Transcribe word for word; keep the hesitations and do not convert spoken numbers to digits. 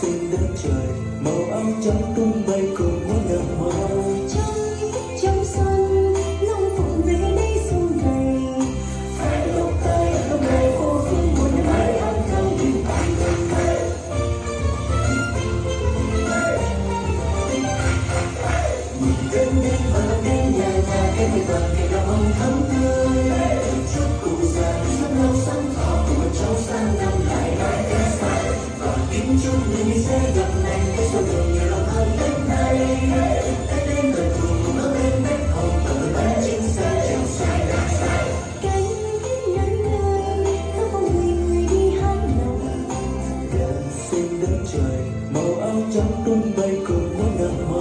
xinh đất trời, màu áo trắng tung bay cùng mỗi ngàn hoa. Trăng trong xuân long phụng về đây xuân này, Hai lộc tay lúc này vô phương một ngày mai an khang bình an gần đây. Mừng đến đến và lòng đến nhà nhà cái mười vàng cái đào hồng thắm tươi. Chúc cụ già sống lâu sống thọ cùng cháu sang năm lại lại đến xa. Và kính chúc người sẽ gặp này cái số đường nhiều lòng hơn Tết này. Tết đến đời thường cùng ấm êm nét hồng và người bánh chinh xanh treo xoài đạp xoài. cánh nắng nơi có con người người đi hát lòng. Đèn xinh đất trời, màu áo trắng tung bay cùng mỗi ngàn hoa.